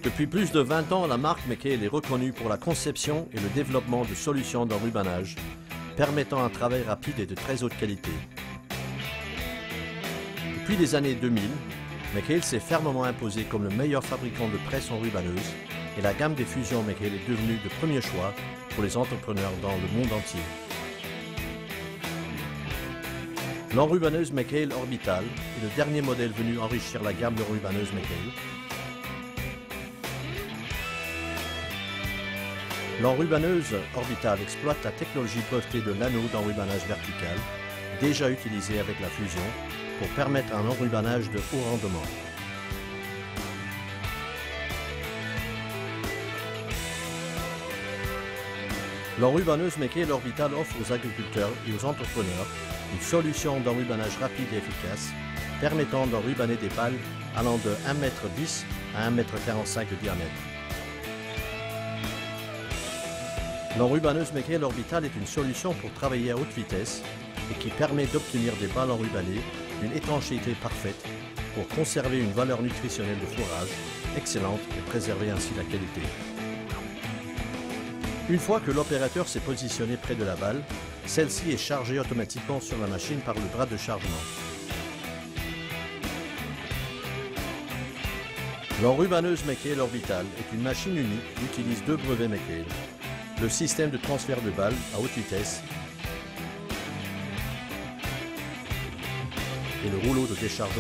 Depuis plus de 20 ans, la marque McHale est reconnue pour la conception et le développement de solutions d'enrubanage permettant un travail rapide et de très haute qualité. Depuis les années 2000, McHale s'est fermement imposé comme le meilleur fabricant de presses enrubaneuses et la gamme des fusions McHale est devenue de premier choix pour les entrepreneurs dans le monde entier. L'enrubaneuse McHale Orbital est le dernier modèle venu enrichir la gamme d'enrubaneuses McHale. L'enrubaneuse Orbital exploite la technologie brevetée de l'anneau d'enrubanage vertical, déjà utilisée avec la fusion, pour permettre un enrubanage de haut rendement. L'enrubaneuse McHale Orbital offre aux agriculteurs et aux entrepreneurs une solution d'enrubanage rapide et efficace, permettant d'enrubaner des balles allant de 1,10 m à 1,45 m de diamètre. L'enrubaneuse McHale Orbital est une solution pour travailler à haute vitesse et qui permet d'obtenir des balles enrubanées d'une étanchéité parfaite pour conserver une valeur nutritionnelle de fourrage excellente et préserver ainsi la qualité. Une fois que l'opérateur s'est positionné près de la balle, celle-ci est chargée automatiquement sur la machine par le bras de chargement. L'enrubaneuse McHale Orbital est une machine unique qui utilise deux brevets McHale. Le système de transfert de balles à haute vitesse et le rouleau de déchargement.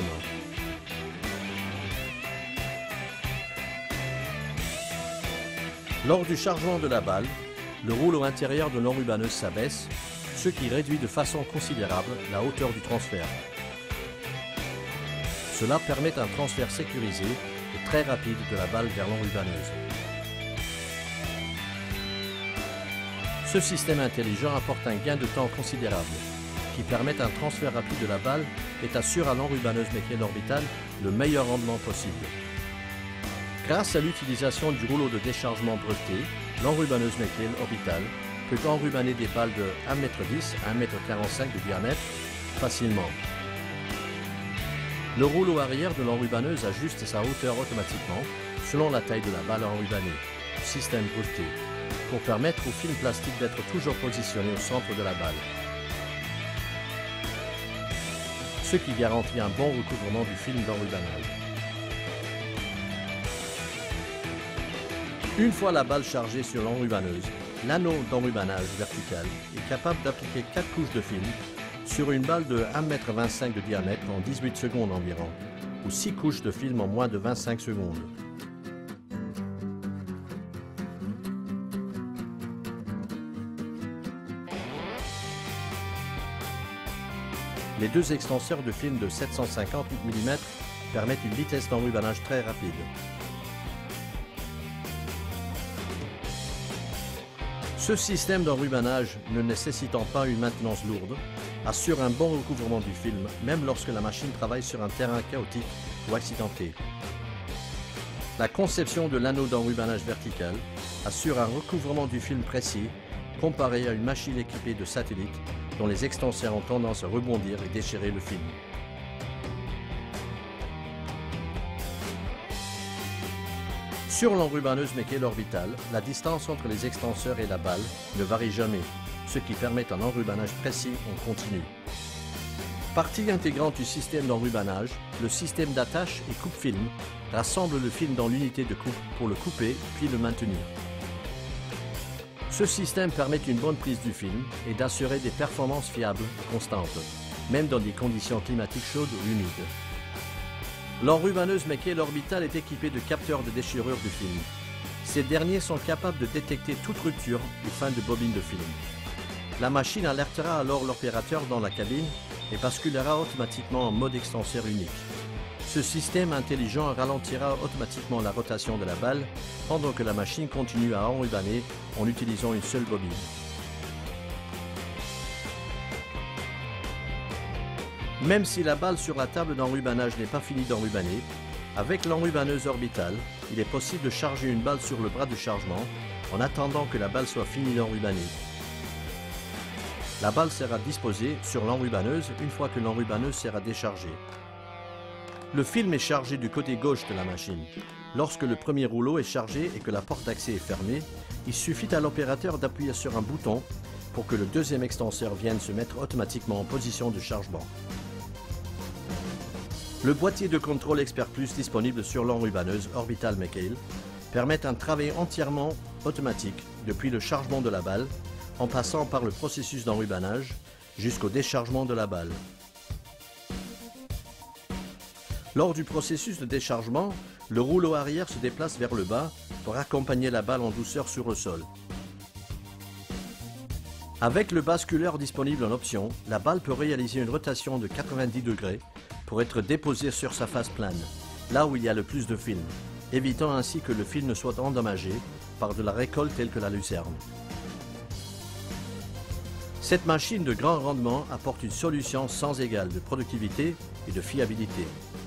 Lors du chargement de la balle, le rouleau intérieur de l'enrubaneuse s'abaisse, ce qui réduit de façon considérable la hauteur du transfert. Cela permet un transfert sécurisé et très rapide de la balle vers l'enrubaneuse. Ce système intelligent apporte un gain de temps considérable, qui permet un transfert rapide de la balle et assure à l'enrubaneuse McHale Orbital le meilleur rendement possible. Grâce à l'utilisation du rouleau de déchargement breveté, l'enrubaneuse McHale Orbital peut enrubaner des balles de 1,10 m à 1,45 m de diamètre facilement. Le rouleau arrière de l'enrubaneuse ajuste sa hauteur automatiquement selon la taille de la balle enrubanée, système breveté, pour permettre au film plastique d'être toujours positionné au centre de la balle, ce qui garantit un bon recouvrement du film d'enrubanage. Une fois la balle chargée sur l'enrubaneuse, l'anneau d'enrubanage vertical est capable d'appliquer 4 couches de film sur une balle de 1,25 m de diamètre en 18 secondes environ, ou 6 couches de film en moins de 25 secondes. Les deux extenseurs de film de 758 mm permettent une vitesse d'enrubanage très rapide. Ce système d'enrubanage, ne nécessitant pas une maintenance lourde, assure un bon recouvrement du film, même lorsque la machine travaille sur un terrain chaotique ou accidenté. La conception de l'anneau d'enrubanage vertical assure un recouvrement du film précis, comparé à une machine équipée de satellites dont les extenseurs ont tendance à rebondir et déchirer le film. Sur l'enrubaneuse McHale Orbital, la distance entre les extenseurs et la balle ne varie jamais, ce qui permet un enrubanage précis en continu. Partie intégrante du système d'enrubanage, le système d'attache et coupe-film rassemble le film dans l'unité de coupe pour le couper puis le maintenir. Ce système permet une bonne prise du film et d'assurer des performances fiables et constantes, même dans des conditions climatiques chaudes ou humides. L'enrubaneuse McHale Orbital est équipée de capteurs de déchirure du film. Ces derniers sont capables de détecter toute rupture ou fin de bobine de film. La machine alertera alors l'opérateur dans la cabine et basculera automatiquement en mode extenseur unique. Ce système intelligent ralentira automatiquement la rotation de la balle pendant que la machine continue à enrubaner en utilisant une seule bobine. Même si la balle sur la table d'enrubanage n'est pas finie d'enrubaner, avec l'enrubaneuse orbitale, il est possible de charger une balle sur le bras de chargement en attendant que la balle soit finie d'enrubaner. La balle sera disposée sur l'enrubaneuse une fois que l'enrubaneuse sera déchargée. Le film est chargé du côté gauche de la machine. Lorsque le premier rouleau est chargé et que la porte d'accès est fermée, il suffit à l'opérateur d'appuyer sur un bouton pour que le deuxième extenseur vienne se mettre automatiquement en position de chargement. Le boîtier de contrôle Expert Plus disponible sur l'enrubanneuse Orbital McHale permet un travail entièrement automatique depuis le chargement de la balle, en passant par le processus d'enrubanage jusqu'au déchargement de la balle. Lors du processus de déchargement, le rouleau arrière se déplace vers le bas pour accompagner la balle en douceur sur le sol. Avec le basculeur disponible en option, la balle peut réaliser une rotation de 90 degrés pour être déposée sur sa face plane, là où il y a le plus de film, évitant ainsi que le fil ne soit endommagé par de la récolte telle que la lucerne. Cette machine de grand rendement apporte une solution sans égale de productivité et de fiabilité.